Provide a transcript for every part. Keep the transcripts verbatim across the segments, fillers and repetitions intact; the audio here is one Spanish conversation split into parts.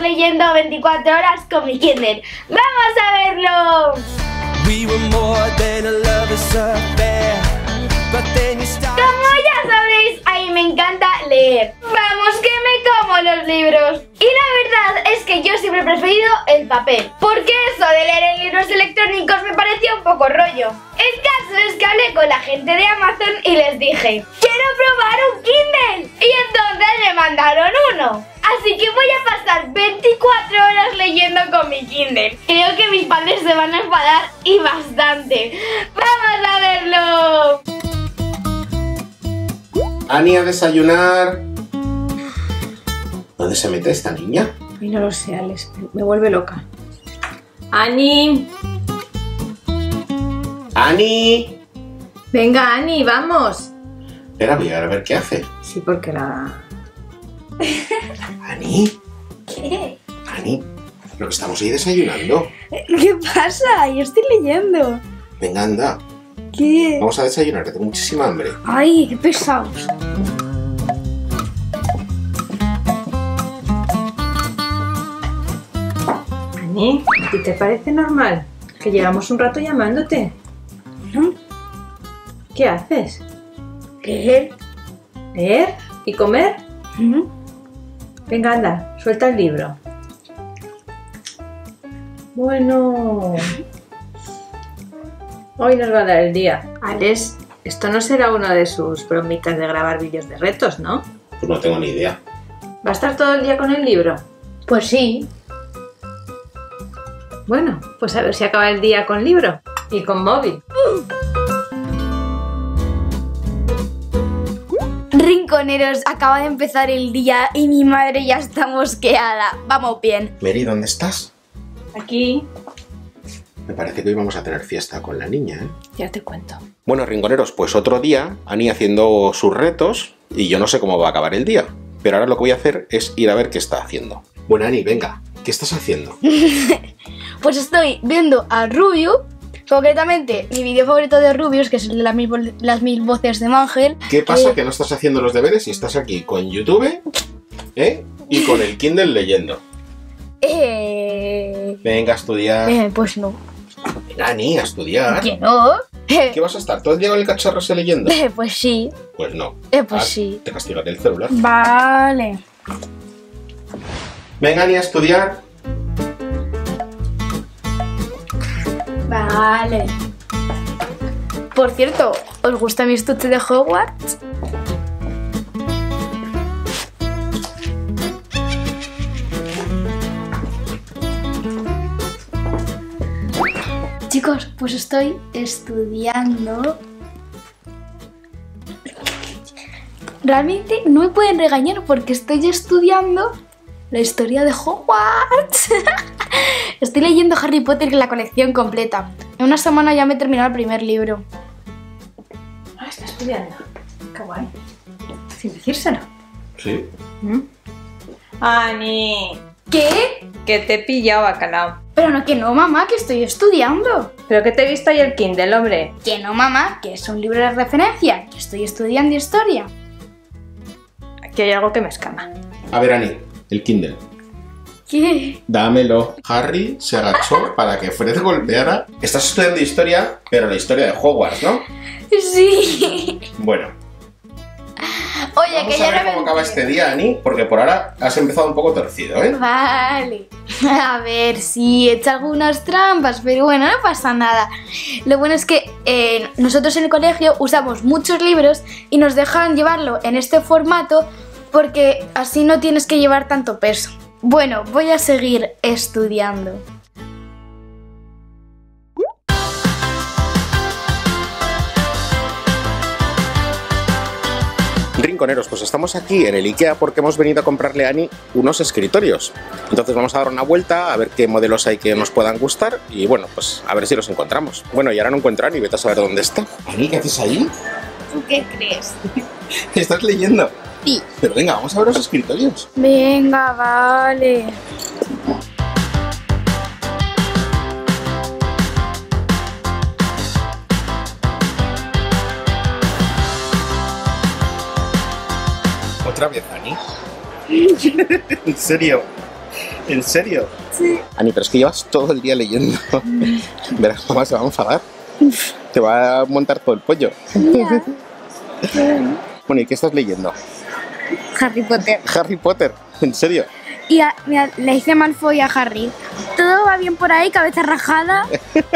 leyendo veinticuatro horas con mi Kindle. ¡Vamos a verlo! Como ya sabréis, a mí me encanta leer. Vamos que me como los libros. Y la verdad es que yo siempre he preferido el papel, porque eso de leer en libros electrónicos me parecía un poco rollo. El caso es que hablé con la gente de Amazon y les dije, ¡quiero probar un Kindle! Y entonces me mandaron uno. Así que voy a pasar veinticuatro horas leyendo con mi Kindle. Creo que mis padres se van a enfadar y bastante. ¡Vamos a verlo! Ani, a desayunar. ¿Dónde se mete esta niña? Ay, no lo sé, Alex. Me vuelve loca. ¡Ani! ¡Ani! Venga, Ani, vamos. Espera, voy a ver qué hace. Sí, porque la... ¿Ani? ¿Qué? Ani, pero que estamos ahí desayunando. ¿Qué pasa? Yo estoy leyendo. Venga, anda. ¿Qué? Vamos a desayunar, que tengo muchísima hambre. Ay, qué pesados. Ani, ¿a ti te parece normal que llevamos un rato llamándote? ¿No? ¿Qué haces? ¿Qué? ¿Leer? ¿Y comer? ¿No? Venga, anda, suelta el libro. Bueno... Hoy nos va a dar el día. Alex, esto no será una de sus bromitas de grabar vídeos de retos, ¿no? Pues no tengo ni idea. ¿Va a estar todo el día con el libro? Pues sí. Bueno, pues a ver si acaba el día con libro y con móvil. Rinconeros, acaba de empezar el día y mi madre ya está mosqueada. Vamos bien. Mary, ¿dónde estás? Aquí. Me parece que hoy vamos a tener fiesta con la niña, ¿eh? Ya te cuento. Bueno, rinconeros, pues otro día, Ani haciendo sus retos y yo no sé cómo va a acabar el día. Pero ahora lo que voy a hacer es ir a ver qué está haciendo. Bueno, Ani, venga, ¿qué estás haciendo? Pues estoy viendo a Rubio, concretamente mi vídeo favorito de Rubius, que es el de las mil, vo- las mil voces de Mangel. ¿Qué pasa? Eh, Que no estás haciendo los deberes y estás aquí con YouTube, ¿eh? Y con el Kindle leyendo. Eh... Venga, a estudiar. eh, pues no. Venga, Ani, a estudiar. ¿Que no? ¿Qué vas a estar todo el día con el cacharro ese leyendo? Eh, pues sí. Pues no. Eh, pues Ah, sí. Te castigaré el celular. Vale. Venga, Ani, a estudiar. Vale. Por cierto, ¿os gusta mi estuche de Hogwarts? Chicos, pues estoy estudiando. Realmente no me pueden regañar porque estoy estudiando la historia de Hogwarts. Estoy leyendo Harry Potter en la colección completa. En una semana ya me he terminado el primer libro. Ah, está estudiando. Qué guay. Sin decírselo. Sí. ¿Mm? Ani, ¿Qué? que te he pillado, bacalao. Pero no, que no, mamá, que estoy estudiando. Pero que te he visto ahí el Kindle, hombre. Que no, mamá, que es un libro de referencia. Que estoy estudiando historia. Aquí hay algo que me escama. A ver, Ani, el Kindle. ¿Qué? Dámelo. Harry se agachó para que Fred golpeara. Estás estudiando historia, pero la historia de Hogwarts, ¿no? Sí. Bueno, Oye, vamos que a ya ver no cómo me... acaba este día, Ani, porque por ahora has empezado un poco torcido, ¿eh? Vale. A ver, sí, he hecho algunas trampas, pero bueno, no pasa nada. Lo bueno es que eh, nosotros en el colegio usamos muchos libros y nos dejan llevarlo en este formato porque así no tienes que llevar tanto peso. Bueno, voy a seguir estudiando. Rinconeros, pues estamos aquí en el IKEA porque hemos venido a comprarle a Ani unos escritorios. Entonces vamos a dar una vuelta a ver qué modelos hay que nos puedan gustar y bueno, pues a ver si los encontramos. Bueno, y ahora no encuentro a Ani, vete a saber dónde está. Ani, ¿qué haces ahí? ¿Tú qué crees? ¿Estás leyendo? Sí. Pero venga, vamos a ver los escritorios. Venga, vale. ¿Otra vez, Ani? ¿En serio? ¿En serio? Sí. Ani, pero es que llevas todo el día leyendo. Verás, mamá se va a enfadar. Te va a montar todo el pollo. Ya. Bueno, ¿y qué estás leyendo? Harry Potter. Harry Potter, ¿en serio? Y a- mira, le hice Malfoy a Harry. Todo va bien por ahí, cabeza rajada.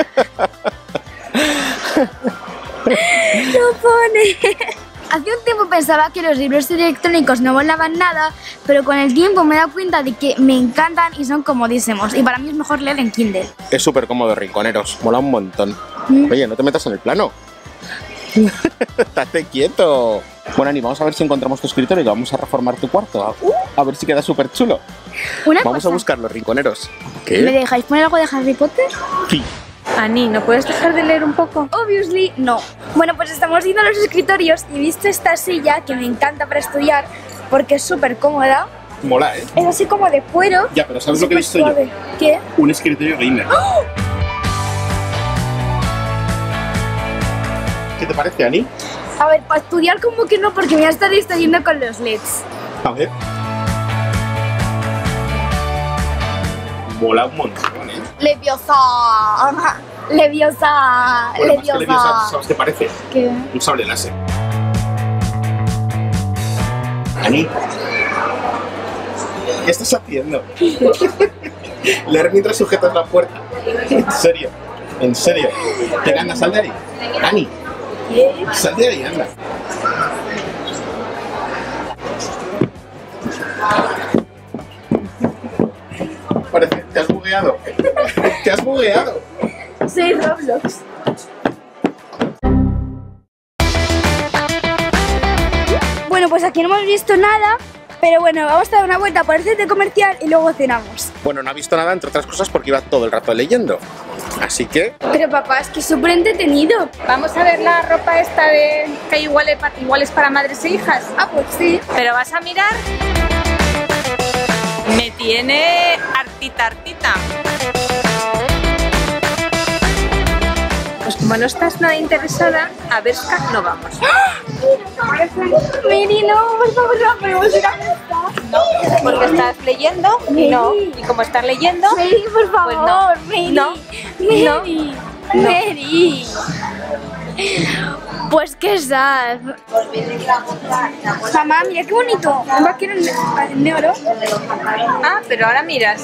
Lo pone. Hace un tiempo pensaba que los libros electrónicos no volaban nada, pero con el tiempo me he dado cuenta de que me encantan y son comodísimos. Y para mí es mejor leer en Kindle. Es súper cómodo, rinconeros. Mola un montón. Mm. Oye, no te metas en el plano. Estate quieto. Bueno, Ani, vamos a ver si encontramos tu escritorio y vamos a reformar tu cuarto. A, a ver si queda súper chulo. Una Vamos cosa, a buscarlo, rinconeros. ¿me ¿Qué? dejáis poner algo de Harry Potter? Sí. Ani, ¿no puedes dejar de leer un poco? Obviously, no. Bueno, pues estamos yendo a los escritorios y he visto esta silla que me encanta para estudiar porque es súper cómoda. Mola, ¿eh? Es así como de cuero. Ya, pero ¿sabes lo que he súper visto yo? suave. ¿Qué? Un escritorio gamer. ¿Qué te parece, Ani? A ver, para estudiar como que no, porque me voy a estar distrayendo con los L E Ds. A ver. Mola un montón, ¿eh? Leviosa. Leviosa. Bueno, más que Leviosa, Leviosa. ¿sabes qué parece? ¿Qué? Un sable láser. Ani, ¿qué estás haciendo? Leer mientras sujetas la puerta. En serio, en serio. Venga, anda, sal de ahí. Ani, sal de ahí, anda. Parece, te has bugueado. Te has bugueado. Soy Roblox. Bueno, pues aquí no hemos visto nada, pero bueno, vamos a dar una vuelta por el centro comercial y luego cenamos. Bueno, no ha visto nada, entre otras cosas, porque iba todo el rato leyendo. Así que, Pero papá, es que es súper entretenido. Vamos a ver la ropa esta de que igual es, pa- igual es para madres e hijas. Ah, pues sí. Pero vas a mirar. Me tiene hartita, hartita. Pues como no estás nada interesada, a Bershka no vamos. Miri, no, por favor, no podemos ir a Bershka. No, porque estás leyendo y no. Mary. Y como estás leyendo, Mary, por favor, Pues no. Mary. No. Mary. No. Mary. Pues qué sad. Mamá, mira qué bonito. Un vaquero ne- negro. ah, pero ahora miras.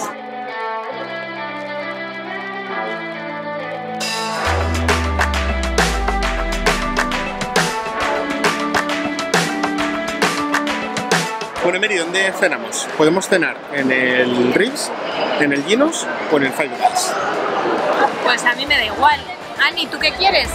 bueno, Mary, ¿dónde cenamos? Podemos cenar en el Ritz, en el Ginos o en el Five Guys. Pues a mí me da igual. Ani, ¿tú qué quieres?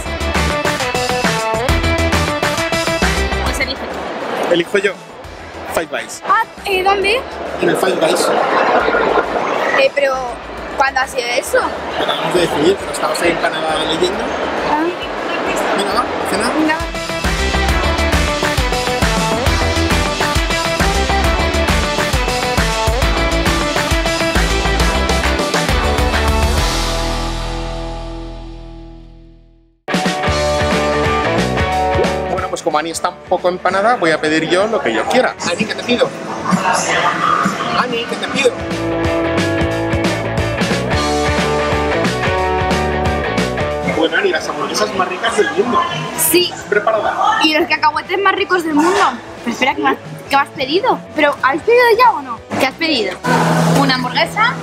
Pues elige. Elijo yo. Five Guys. Ah, ¿eh, ¿dónde? En el Five Guys. Eh, pero, ¿cuándo ha sido eso? Acabamos de decidir, pero estamos ahí en Canadá leyendo. Ah, Venga, va, a cenar. venga. Bueno, pues como Ani está un poco empanada, voy a pedir yo lo que yo quiera. Ani, ¿qué te pido? Ani, ¿qué te pido? Bueno, Ani, las hamburguesas más ricas del mundo. Sí, ¿Preparada? y los cacahuetes más ricos del mundo. Pero espera, ¿qué me has, qué me has pedido? ¿Pero habéis pedido ya o no? ¿Qué has pedido? Una hamburguesa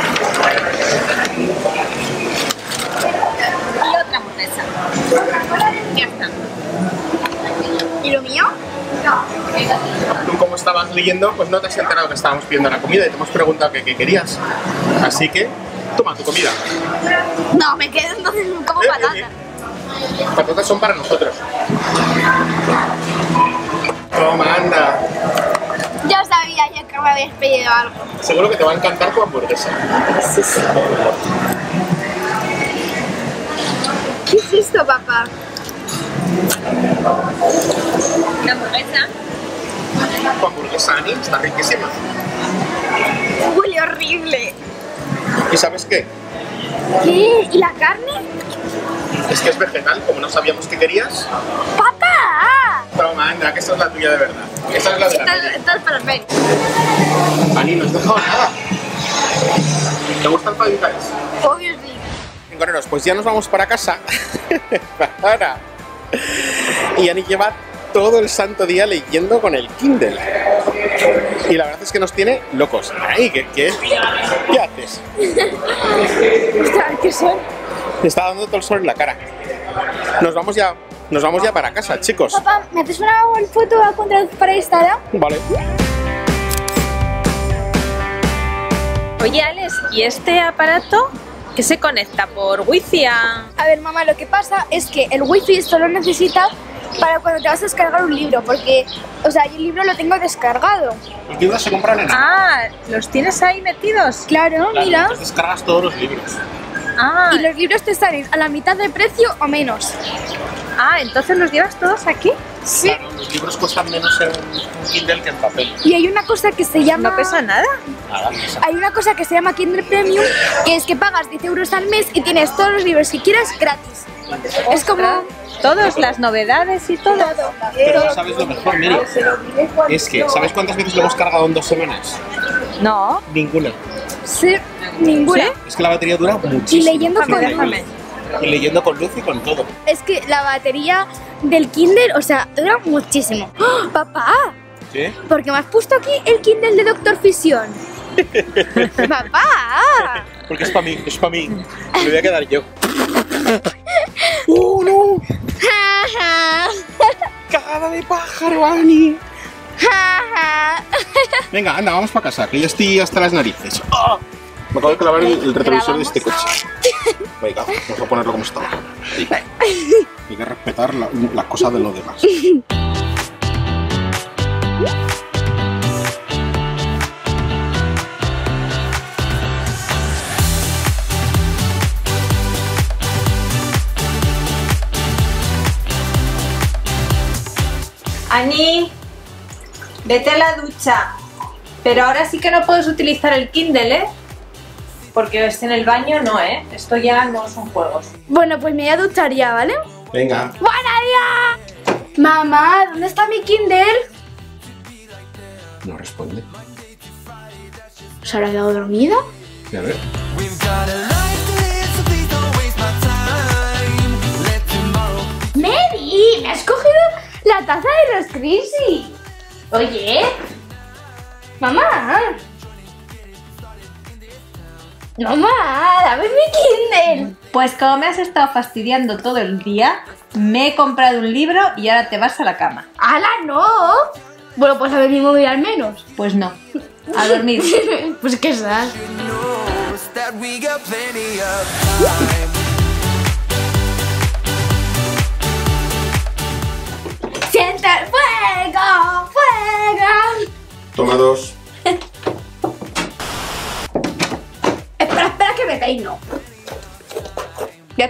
y otra hamburguesa. Ya está. ¿Y lo mío? Tú, como estabas leyendo, pues no te has enterado que estábamos pidiendo la comida y te hemos preguntado qué, qué querías. Así que, toma tu comida. No, me quedo entonces como Eh, eh, patata. eh. Patatas son para nosotros. Toma, anda. Ya sabía yo que me habías pedido algo. Seguro que te va a encantar tu hamburguesa. ¿Qué es esto, papá? Una hamburguesa. Tu hamburguesa, Ani, está riquísima. Huele horrible. ¿Y sabes qué? ¿Qué? ¿Y la carne? Es que es vegetal, como no sabíamos que querías. ¡Papá! Toma, anda, que esta es la tuya de verdad. Esta es la de la Esto, Mary. esto es para ver. Ani, no has dejado nada. ¿Te gusta el Five Guys? Obvio sí. Rinconeros, pues ya nos vamos para casa. Ahora. Y Ani lleva todo el santo día leyendo con el Kindle. Y la verdad es que nos tiene locos. Ay, ¿qué, qué, ¿qué haces? ¿Qué son? Te está dando todo el sol en la cara. Nos vamos ya, nos vamos ya para casa, chicos. Papá, ¿me haces una foto a contra para Instagram? Vale. Oye, Alex, ¿y este aparato que se conecta por wifi a...? A ver, mamá, lo que pasa es que el wifi solo necesita para cuando te vas a descargar un libro, porque, o sea, yo el libro lo tengo descargado. Los libros se compran en... Ah, ¿los tienes ahí metidos? Claro, mira. Entonces descargas todos los libros. Ah, Y los libros te salen a la mitad de precio o menos. ah, entonces los llevas todos aquí. Sí. Claro, los libros cuestan menos en un Kindle que en papel. Y hay una cosa que se llama... No pesa nada. Nada, pesa. Hay una cosa que se llama Kindle Premium, que es que pagas diez euros al mes y tienes todos los libros que quieras gratis. Es como... Todas las novedades y todo. Pero ¿sabes lo mejor, Miri? Es que, ¿sabes cuántas veces lo hemos cargado en dos semanas? No. Ninguna. Sí, ninguna. ¿Sí? Es que la batería dura muchísimo. Y leyendo Es con increíble. Y leyendo con luz y con todo. Es que la batería del Kindle, o sea, dura muchísimo. ¡Oh, papá! ¿Sí? Porque me has puesto aquí el Kindle de Doctor Fisión. ¡Papá! Porque es para mí, es para mí. Me voy a quedar yo. ¡Oh, no! ¡Cagada de pájaro, Ani! Venga, anda, vamos para casa, que ya estoy hasta las narices. ¡Ah! Me acabo de clavar el, el retrovisor de este coche. Venga, vamos a ponerlo como estaba. Hay que respetar la- las cosas de los demás. Ani, vete a la ducha. Pero ahora sí que no puedes utilizar el Kindle, ¿eh? Porque este en el baño no, ¿eh? Esto ya no son juegos. Bueno, pues me voy a duchar ya, ¿vale? Venga. ¡Buena día! Mamá, ¿dónde está mi Kindle? No responde. ¿Se habrá quedado dormida? A ver. ¡Mary! ¡Me has cogido la taza de los Crazy! Oye. Mamá. Mamá, dame mi Kindle. Pues como me has estado fastidiando todo el día, me he comprado un libro y ahora te vas a la cama. ¡Hala, no! Bueno, pues a ver mi móvil al menos. Pues no, a dormir. Pues qué sal. ¡Siente el fuego! ¡Fuego! Toma dos. Espera, espera que me peino. Ya.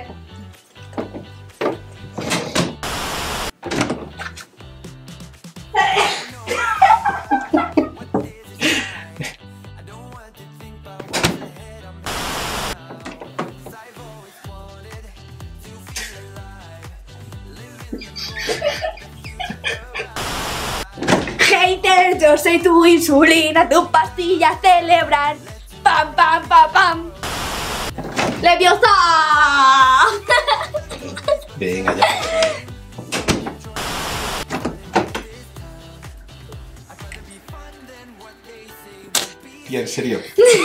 Hater, yo soy tu insulina, tu pastilla a celebrar. Pam, pam, pam, pam. ¡Leviosa! Venga ya. Y en serio.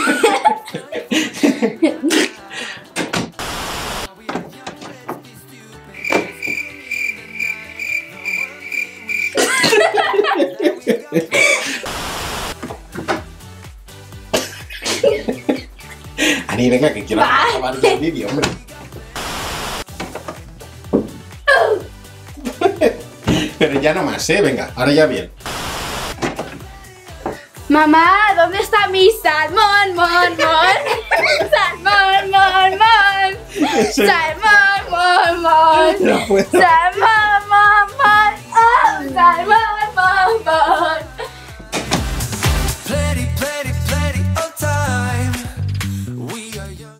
Ani, venga, que quiero acabar el vídeo, hombre. Pero ya no más, ¿eh? Venga, ahora ya bien. Mamá, ¿dónde está mi salmón, mon, mon? Salmón, mon, mon. Ese- Salmón, mon, mon. No puedo. Salmón, mon, mon. Oh, salmón, mon, mon.